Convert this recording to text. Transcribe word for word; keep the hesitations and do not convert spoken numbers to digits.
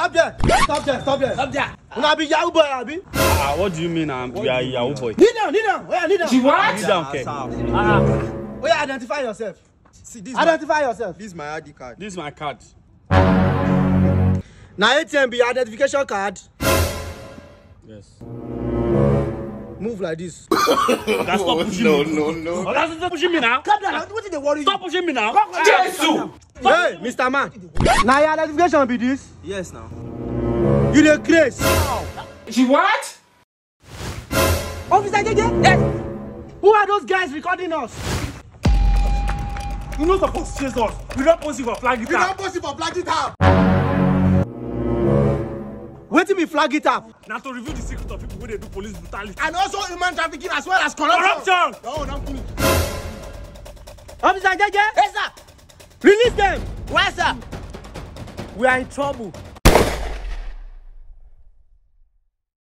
Stop there. Stop there. Stop there. Stop there. Una be Yahoo boy, abi? Ah, what do you mean I'm you are Yahoo boy? Kneel down, kneel down. Oya, kneel down. You what? Kneel down, okay. Ah. Oya, identify yourself. See, this Identify yourself. This is my I D card. This is my card. Now A T M be your identification card. Yes. Move like this. That's not pushing no, me. no, no, Oh, that's not pushing me now. Calm down. What did they worry you? Stop pushing me now. Jesus! Hey, Mister Man. Now your identification be this. Yes, now. You the craze. You what? Officer J J. Yes. Who are those guys recording us? You know supposed to chase us. We don't post it for flag it You up. don't post it for flag it up. Wait till me flag it up. Now to reveal the secret of people where they do police brutality. And also human trafficking as well as corruption. Corruption! No, don't finish. Officer J J. Yes, sir. Release them. Why, sir? We are in trouble.